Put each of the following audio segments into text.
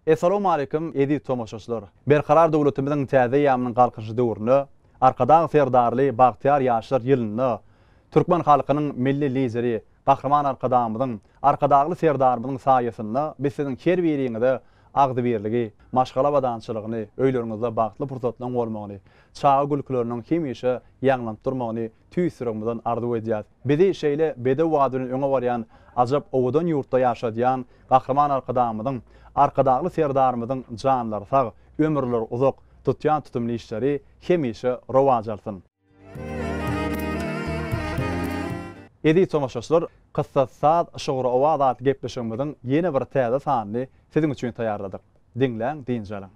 Assalamu alaykum edi tomoşaçylar. Berkarar dowlatimizin täze ýamynyň galkyşy döwrüne, arkadan ferdarly Bagtyar ýaşlar ýylyny, Türkmen halkynyň milli lideri, gahrman arkadamyzyň, arkadagly ferdarymyzyň saýasyny biz siziň her biriňizde agdy berligi, maşgala badançylygyny, öýleriňizde bagtly pursatlaryň bolmagyny, çağa gülküleriniň hemişe ýaňlanyp durmagyny tüýsürüňizden arzu edýär. Bizi şeýle bede wadyny öňe barýan, ajab owadan ýurtda ýaşadýan gahrman arkadamyzyň, arkadagly serdarymyzyň janlary sag, ömürleri uzak, tutýan tutumly işleri hemişe rowaj alsyn. Edi tomoşaçylar, Kıssat şoğru owazat gepleşigimiziň ýene bir täze sanyny siziň üçin taýýarladyk. Diňläň, dinjalaň.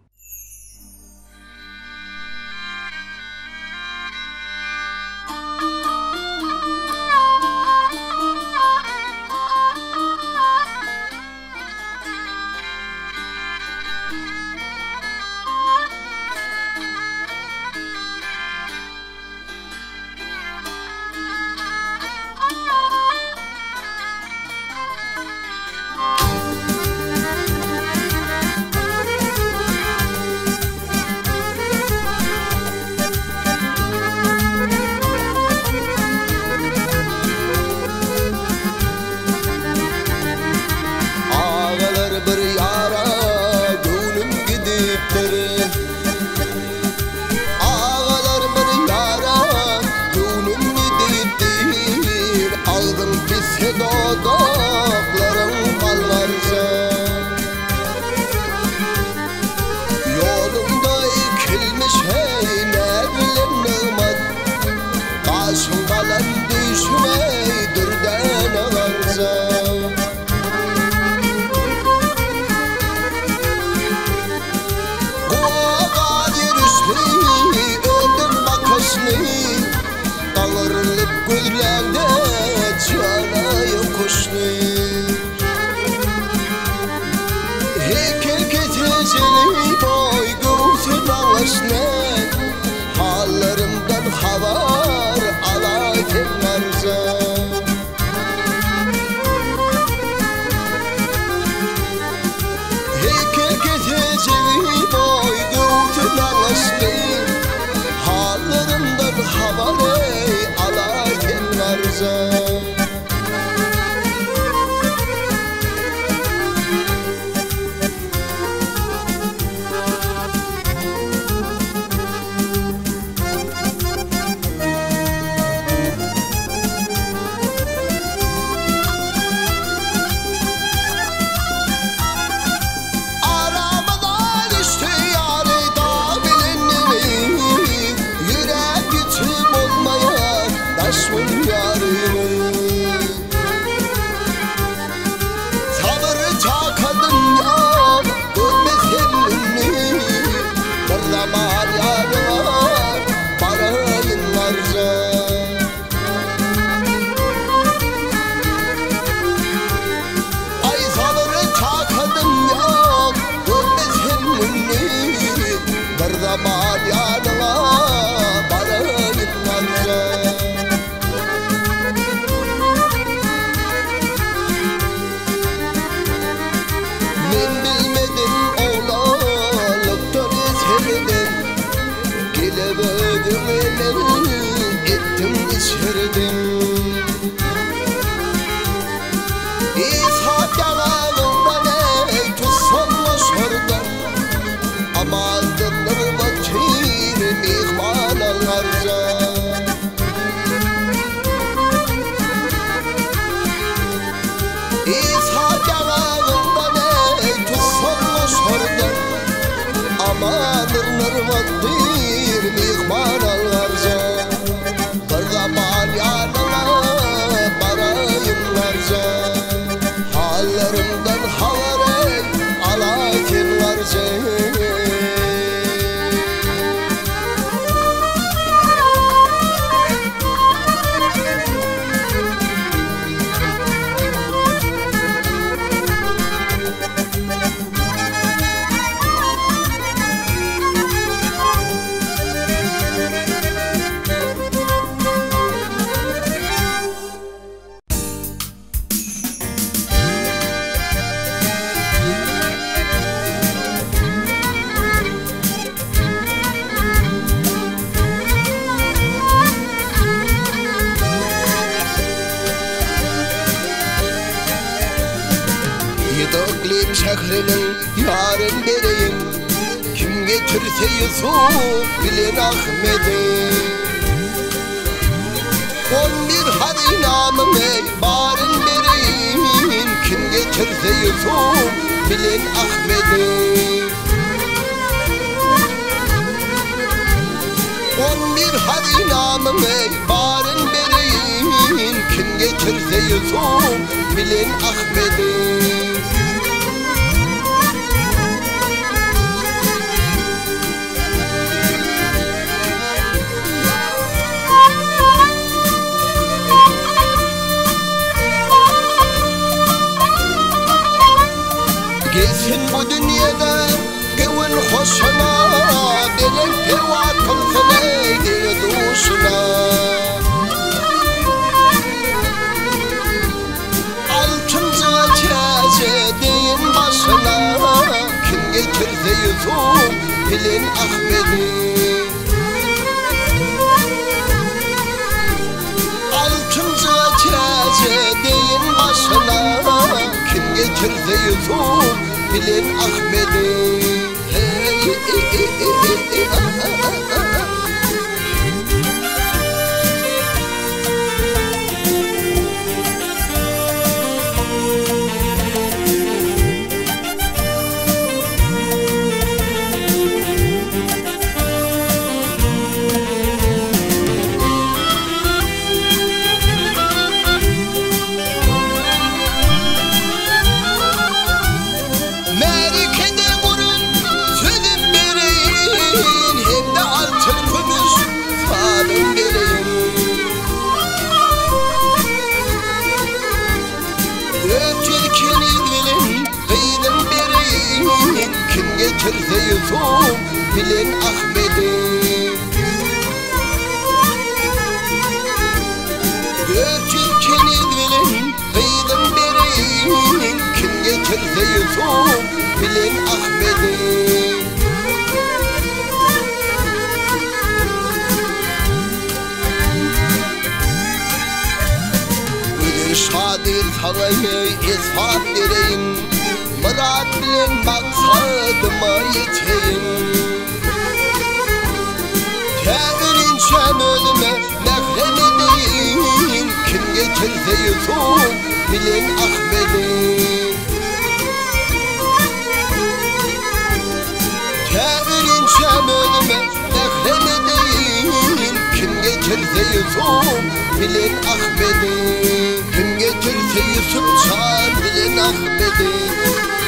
Mehrenin yarın vereyim. Kim getirse Yusuf bilin Ahmet'i. 11 hadi namım ey barın vereyim. Kim getirse Yusuf bilin Ahmet'i. 11 hadi namım ey barın vereyim. Kim getirse Yusuf bilin Ahmet'i. Gelsin bu dünyada gevin hoşuna, belin pevat kılsın eydi duşuna. Altıncı kese deyin başına. Kim getirse Yusuf bilin Ahmet'i. Altıncı kese deyin başına. Kim getirse Yusuf bilin Ahmet'i. Kim getirse Yusuf bilin Ahmet'i. Dört ülkeniz bilin kıydım bereyin. Kim getirse Yusuf bilin Ahmet'i. Bugün şadir sana ispat vereyim. Murat bilin maksadıma yeteyim. Tevirinçem ölüme mehrem edeyim. Kim getirse Yusuf bilin Ahmet'i. Tevirinçem ölüme mehrem edeyim. Kim getirse Yusuf bilin Ahmet'i. Kim getirse Yusuf çağır bilin Ahmet'i.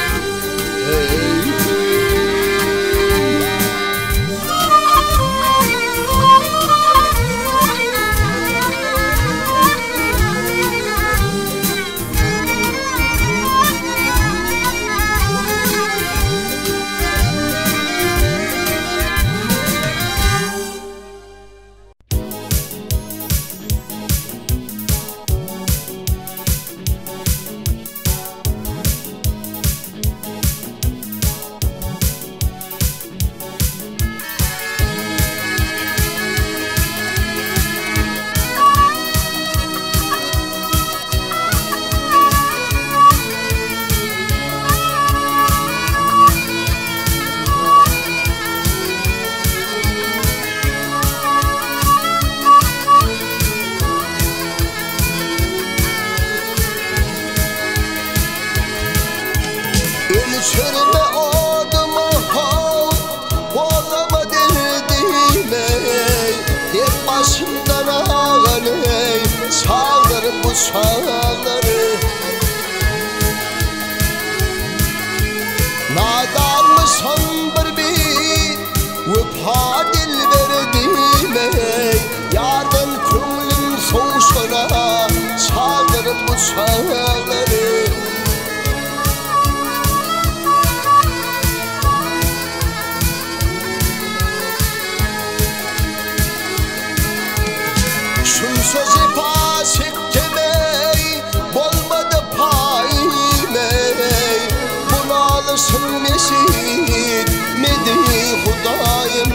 Ölçürme oduma hal, boğazıma derdim ey. Hep başımdan ağan ey, çağır bu çağları. Nadan mı sandır bir, vüpha dil verdim ey. Yardan kumlum soğuşuna, çağır bu çağları. Şun sözü pas ettim ey, olmadı payım ey. Bunu alışın mesih, medi Hudayım.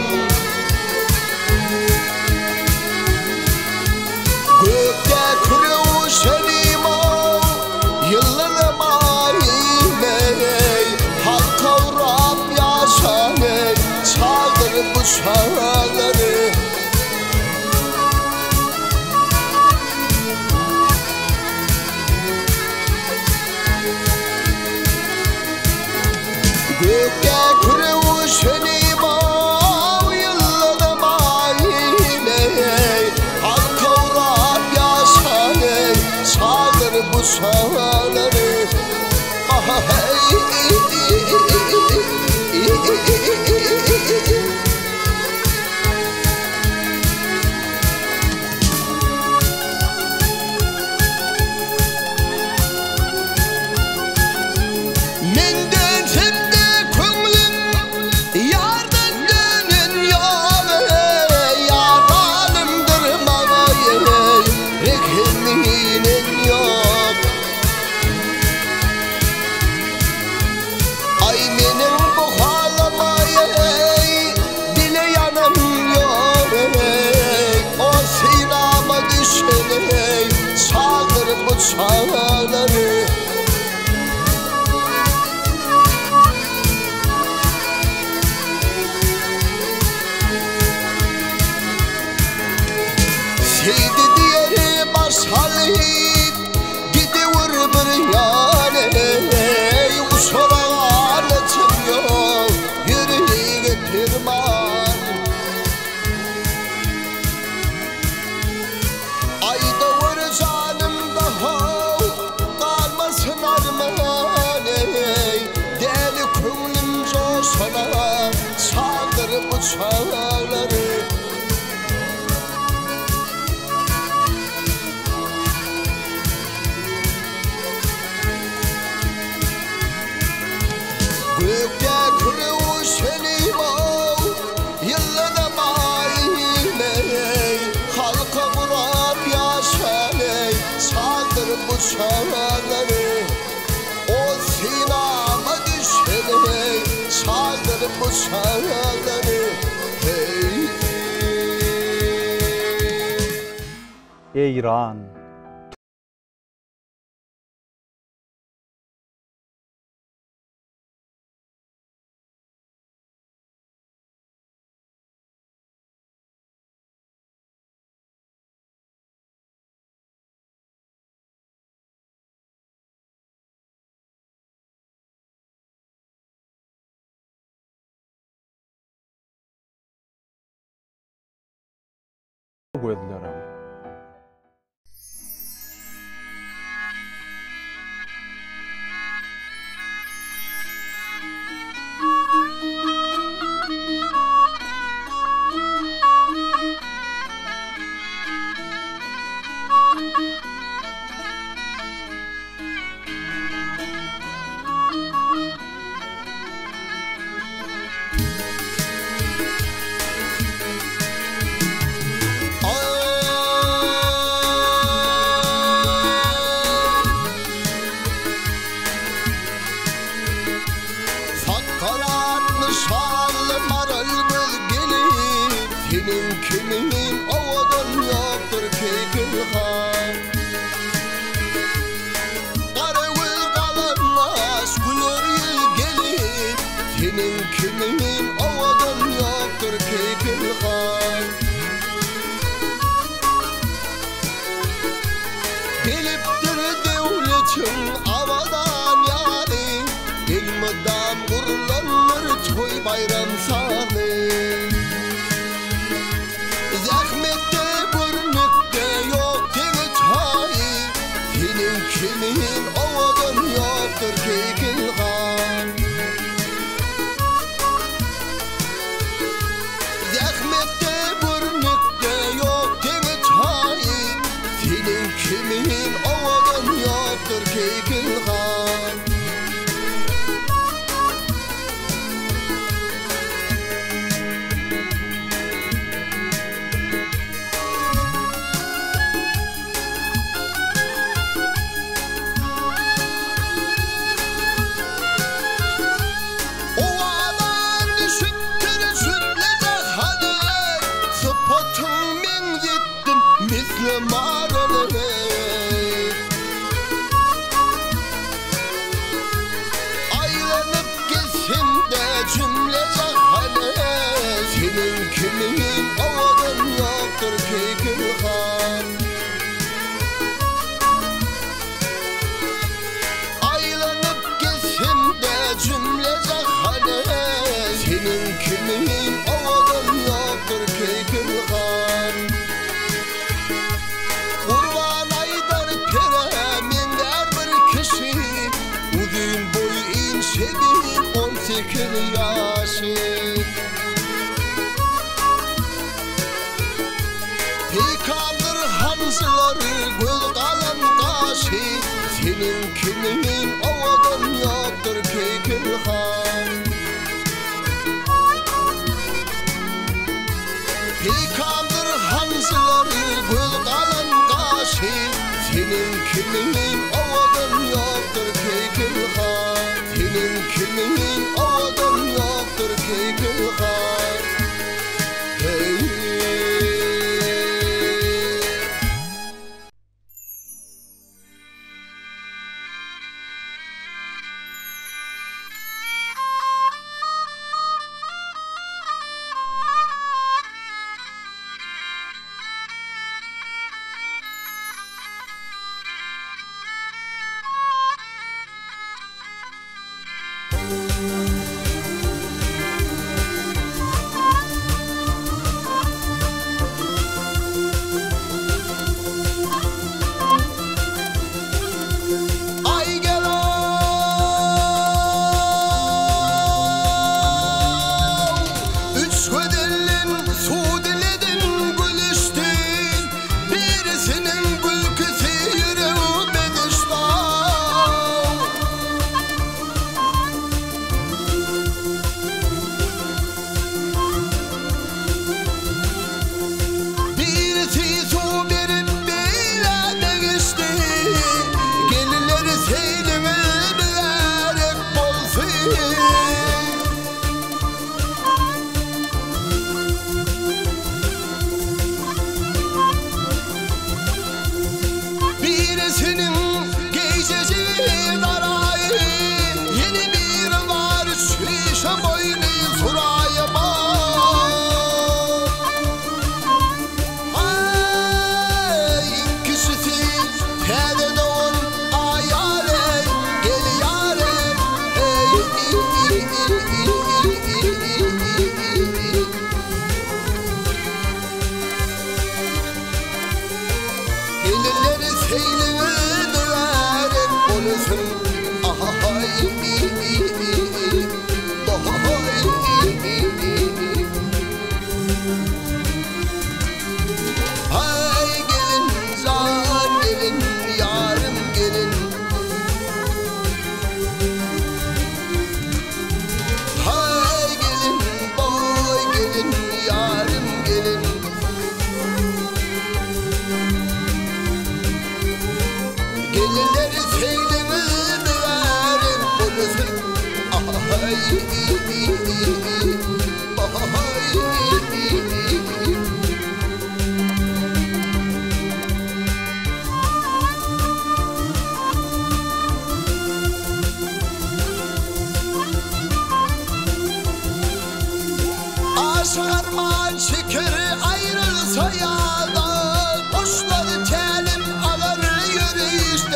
Gökte kırıvuşenim o, yıllarım ayım ey. çağları. Gökte kürevuşeni bağ yılladım ayine, halka uğrap yaşanır çağır bu çağları. Aha hey menden sende könglim yardan dönün yolu, yardanımdır bana rekeminin yok. Ay benim bu halamaya dile yanım yok. O sinama düşene çağır bu çağları. Seydi diye başhalit gidiyor bir yane, uçura anlatım yok yüreğine pirman. Ayda vur canımda ho kalmasın armağan, deli könglim coşana çağır bu çağları. Gökte kürevuşeni bağ yılladım ayine, halka vurup yaşanır çağır bu çağları. O sinama düşene çağır bu çağları. Hey Ey İran, gözler abi. Senin kimin ovadan yoktur kekilhan, Karagül kalanmaz gülür yıl gelip. Senin kimin ovadan yoktur kekilhan. Geliptir devletin avadan yani, ilmidam kurlanır toy bayram sani. Zahmette burnukta yok deniz hayi, senin kimin ovadan yoktur kekilhan. kekil yaşı Peygamber hamzıları göz kalan kaşı Senin kimin ovadan yoktur kekil han Peygamber hamzıları göz kalan kaşı Senin kimin ovadan yoktur kekil han Senin kimin ovadan yoktur kekil han Hey Sarman şeker ayrılsa yağdan Kuşları telim alır yürüyüşte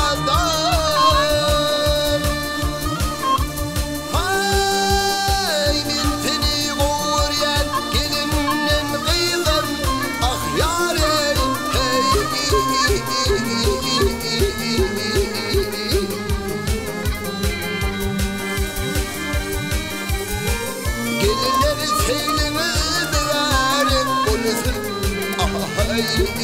kaldan Hay mintini uğur yer gelinim kıyılır Ah yarim hey Gelinleri seylimi verim Polizim ay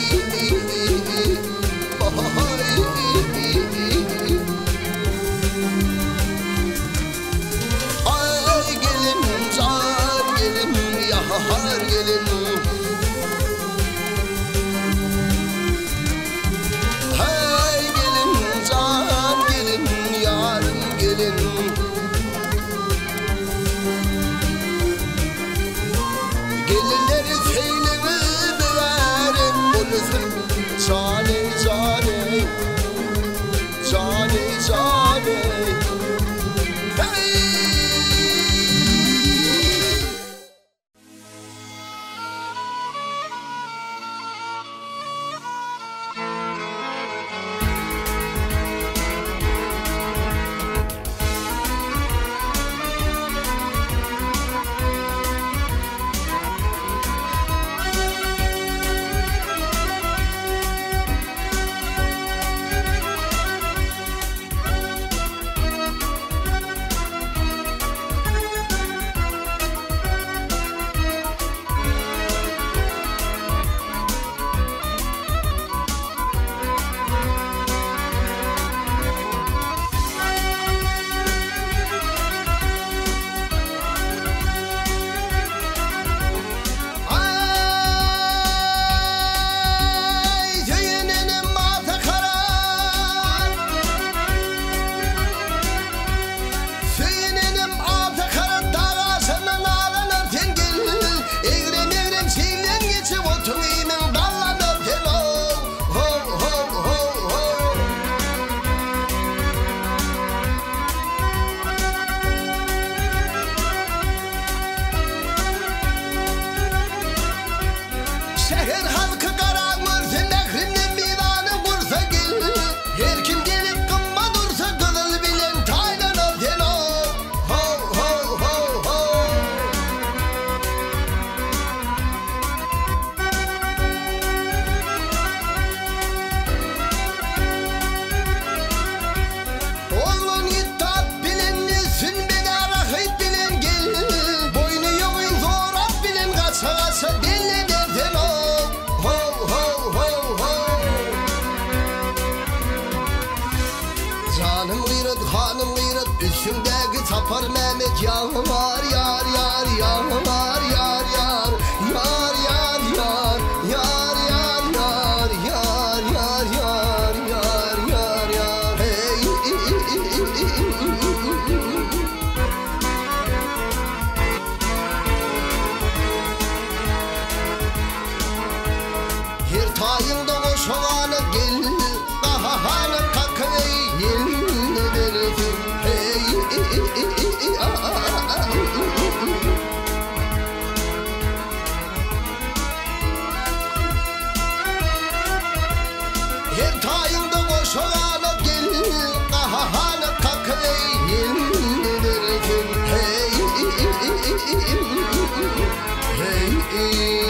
Ay gelin can gelin yahar gelin Hey gelin can gelin yarım gelin Gelinleri seylimi verim Polizim Sapar Mehmet yar yar yar yar yar yar yar yar yar yar yar yar yar yar yar yar yar hey her tayında koşanı gel kahanı kakay yellerin hey her tayında koşanı gel kahanı kakay yellerin hey hey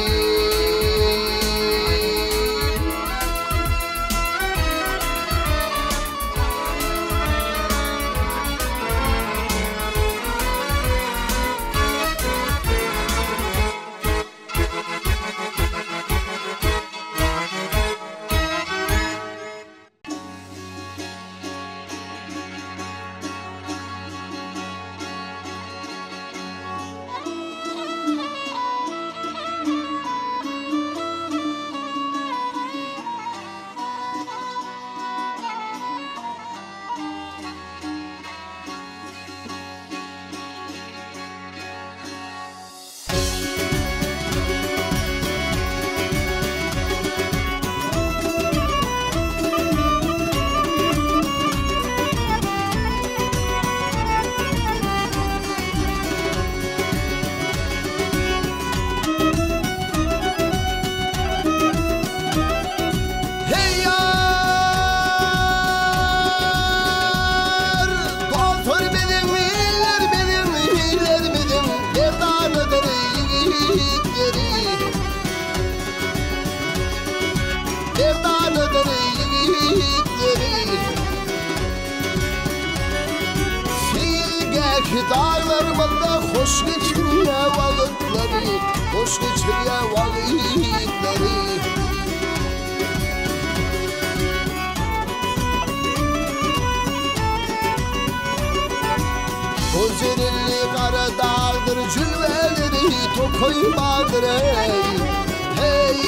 Dağlarımda hoş geçiriyor vakitleri, hoş geçiriyor vakitleri. Gözlerli kara dağdır, cülveleri tokoymadır ey. Hey,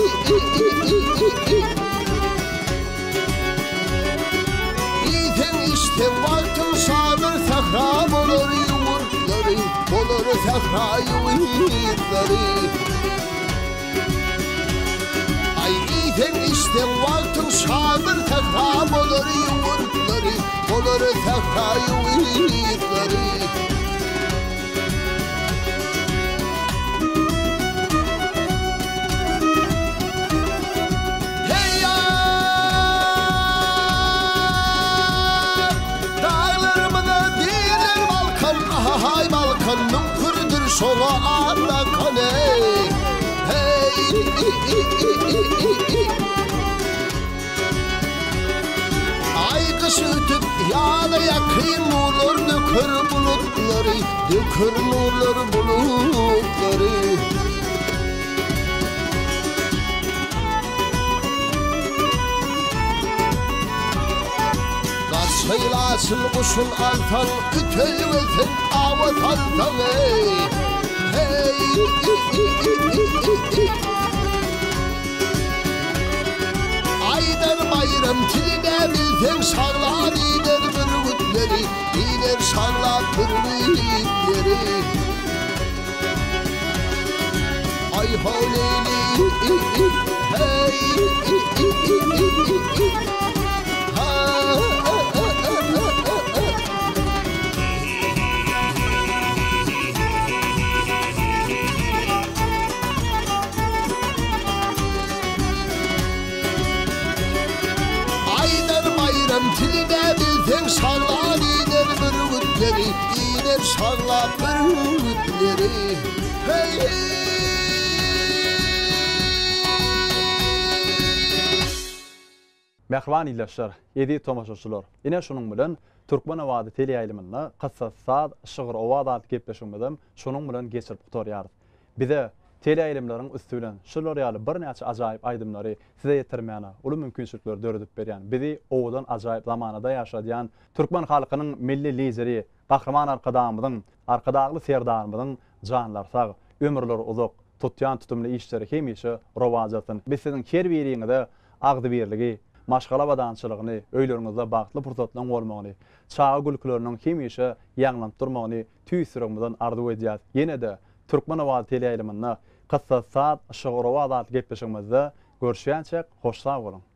İten işte vaktin şadır tekrar olur yumurtları, olur tekrar yumurtları. Ay iten işte vaktin şadır tekrar olur yumurtları, olur tekrar yumurtları. Hay Balkan'ın kırdır şola anda kane hey ay kış ötüp yağda yakayım olur dökür bulutları, dökür nurlar bulutları. Söylasın kuşun altan, ütülmesin avat altan ey. Hey, Aydar bayram tiline bilsen şarlar iner bürgütleri, iner şarlar bürgütleri. Ay havleyli, hey, tiline bilsen şarlar iner bürgütleri, iner şarlar bürgütleri. Hey Mehriban illaşlar, edi tomaşaçılar. Ine şunun bilen Türkmen awady teleýaýlymyna kıssa saat şygyr owad adyp gepleşmedem, şunun bilen geçirip tutarýardy. Bize teleýilimleriň üstünden şular ýaly bir näçe ajaýyp aýdymlary size ýetirmäne uly mümkinçilikler döredip berýän. Bizi owadan ajaýyp zamanada ýaşadýan türkmen halkynyň milli lideri, gahrman arkadamyzyň, arkadagly serdarymyzyň janlary sag, ömürleri uzak, tutýan tutumly işleri hemişe rowajatyn. Biz siziň her biriňizde agdy birligi, maşgala badançylygyny, öýleriňizde bagtly pursatlaryň bolmagyny, çağa gülkleriniň hemişe ýaňlanyp durmagyny tüýsürüňizden arzu edýär. Ýene de Türkmen awaz teleýiliminde kıssa saat şoğru wazat gepleşigimizde görüşýänçek hoş sag bolun.